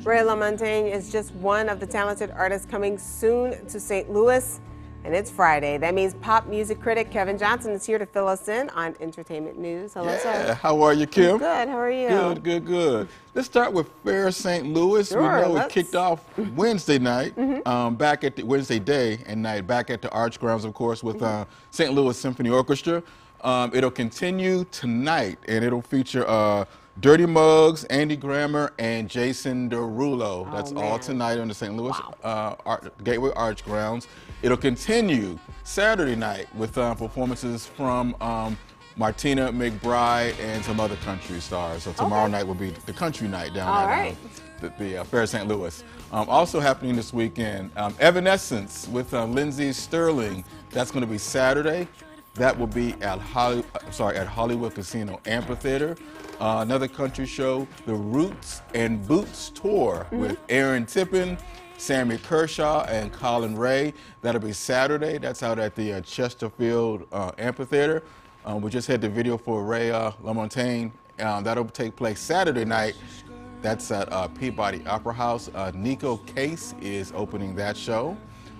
Ray LaMontagne is just one of the talented artists coming soon to St. Louis, and it's Friday. That means pop music critic Kevin Johnson is here to fill us in on entertainment news. Hello, sir. How are you, Kim? I'm good. How are you? Good, good, good. Let's start with Fair St. Louis. Sure, we know it kicked off Wednesday night, back at the Wednesday day and night, back at the Arch Grounds, of course, with St. Louis Symphony Orchestra. It'll continue tonight, and it'll feature Dirty Muggs, Andy Grammer, and Jason Derulo. That's all tonight on the St. Louis Gateway Arch Grounds. It'll continue Saturday night with performances from Martina McBride and some other country stars. So tomorrow night will be the country night down at the Fair St. Louis. Also happening this weekend, Evanescence with Lindsey Sterling. That's going to be Saturday. That will be at Hollywood Casino Amphitheater. Another country show, the Roots and Boots Tour with Aaron Tippin, Sammy Kershaw, and Colin Ray. That'll be Saturday. That's out at the Chesterfield Amphitheater. We just had the video for Ray LaMontagne. That'll take place Saturday night. That's at Peabody Opera House. Nico Case is opening that show.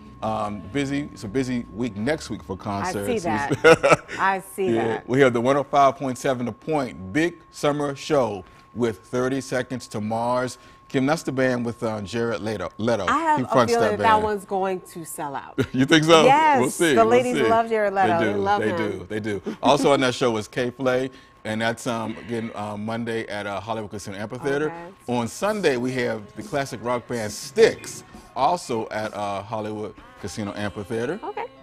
It's a busy week next week for concerts. I see that. I see that. We have the 105.7 The Point Big Summer Show with 30 Seconds to Mars. Kim, that's the band with Jared Leto. I have a feeling that one's going to sell out. You think so? Yes. We'll see. The ladies love Jared Leto. They love him. They do. Also on that show is K-Flay, and that's again Monday at Hollywood Casino Amphitheater. On Sunday we have the classic rock band Styx, also at Hollywood Casino Amphitheater.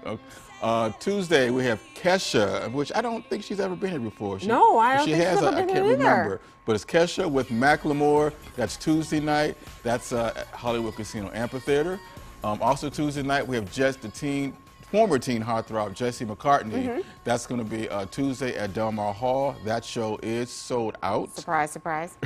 Tuesday we have Kesha, which I don't think she's ever been here before. No, I don't think she's ever been here either. Remember. But it's Kesha with Macklemore. That's Tuesday night. That's at Hollywood Casino Amphitheater. Also Tuesday night we have former teen heartthrob Jesse McCartney. That's going to be Tuesday at Del Mar Hall. That show is sold out. Surprise, surprise.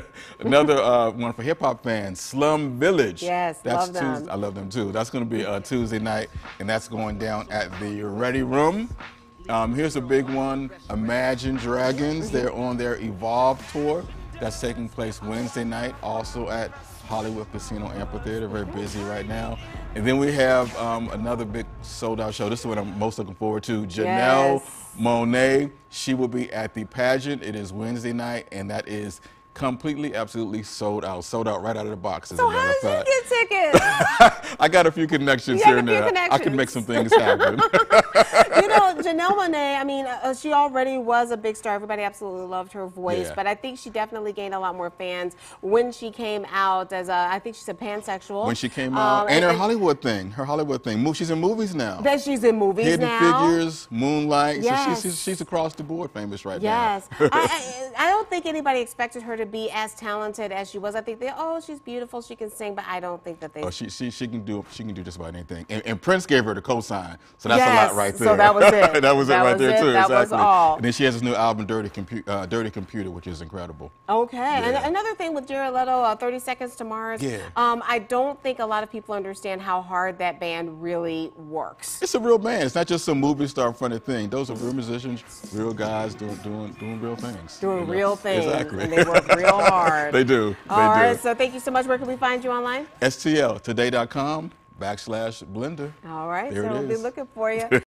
Another one for hip hop fans, Slum Village. Yes, love them. I love them too. That's going to be Tuesday night, and that's going down at the Ready Room. Here's a big one, Imagine Dragons. They're on their Evolve tour. That's taking place Wednesday night, also at Hollywood Casino Amphitheater. Very busy right now. And then we have another big sold-out show. This is what I'm most looking forward to. Janelle Monáe. She will be at the pageant. It is Wednesday night, and that is completely, absolutely sold out. Sold out right out of the box. So how did you get tickets? I got a few connections here and there. I can make some things happen. You know, Janelle Monáe, I mean, she already was a big star. Everybody absolutely loved her voice, but I think she definitely gained a lot more fans when she came out as I think she's a pansexual. When she came out, and her Hollywood thing. She's in movies now. That she's in movies now. Hidden Figures, Moonlight. Yes. So she's across the board famous right now. Yes. I don't think anybody expected her to be as talented as she was. I think she's beautiful, she can sing, but I don't think that they. Oh, she can do just about anything. And Prince gave her the cosign, so that's a lot right there. So that was it. That was it right there too. That was all. And then she has this new album, Dirty Computer, which is incredible. Okay. And another thing with Jared Leto, 30 Seconds to Mars. I don't think a lot of people understand how hard that band really works. It's a real band. It's not just some movie star fronted thing. Those are real musicians, real guys doing real things. Doing real things. Exactly. And they work real hard. They do. All right. So thank you so much. Where can we find you online? STLtoday.com/Blender. All right. There so we'll be looking for you.